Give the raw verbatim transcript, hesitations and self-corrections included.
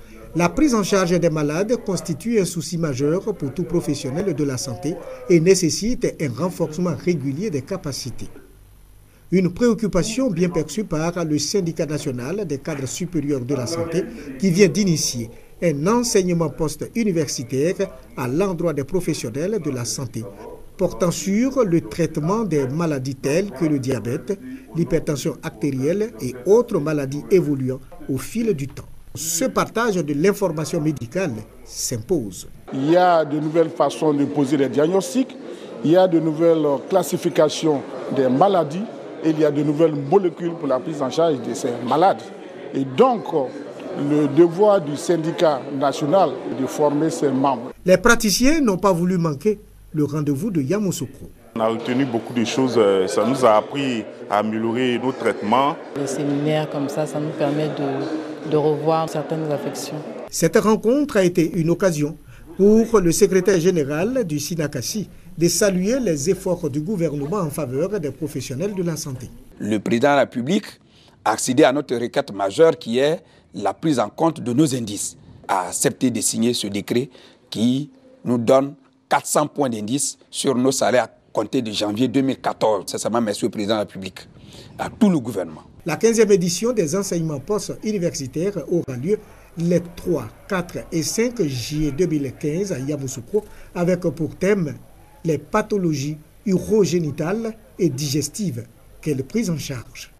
La prise en charge des malades constitue un souci majeur pour tout professionnel de la santé et nécessite un renforcement régulier des capacités. Une préoccupation bien perçue par le syndicat national des cadres supérieurs de la santé qui vient d'initier un enseignement post-universitaire à l'endroit des professionnels de la santé, portant sur le traitement des maladies telles que le diabète, l'hypertension artérielle et autres maladies évoluant au fil du temps. Ce partage de l'information médicale s'impose. Il y a de nouvelles façons de poser les diagnostics, il y a de nouvelles classifications des maladies et il y a de nouvelles molécules pour la prise en charge de ces malades. Et donc, le devoir du syndicat national est de former ses membres. Les praticiens n'ont pas voulu manquer le rendez-vous de Yamoussoukro. On a retenu beaucoup de choses, ça nous a appris à améliorer nos traitements. Les séminaires comme ça, ça nous permet de, de revoir certaines affections. Cette rencontre a été une occasion pour le secrétaire général du SYNACASI de saluer les efforts du gouvernement en faveur des professionnels de la santé. Le président de la République a accédé à notre requête majeure qui est la prise en compte de nos indices, a accepté de signer ce décret qui nous donne quatre cents points d'indice sur nos salaires à compter de janvier deux mille quatorze. C'est seulement merci au président de la République, à tout le gouvernement. La quinzième édition des enseignements post-universitaires aura lieu les trois, quatre et cinq juillet deux mille quinze à Yamoussoukro avec pour thème les pathologies urogénitales et digestives. Quelle prise en charge?